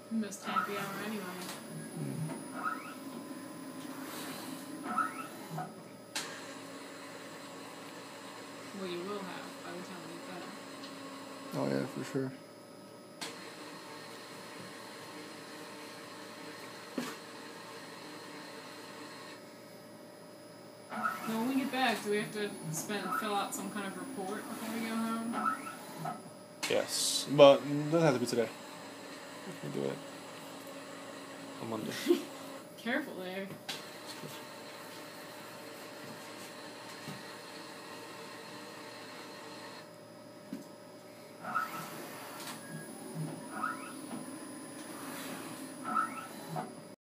You missed happy hour anyway. Well, you will have by the time we get that. Oh yeah, for sure. Now, when we get back, do we have to fill out some kind of report before we go home? Yes, but it doesn't have to be today. We can do it on Monday. Careful there.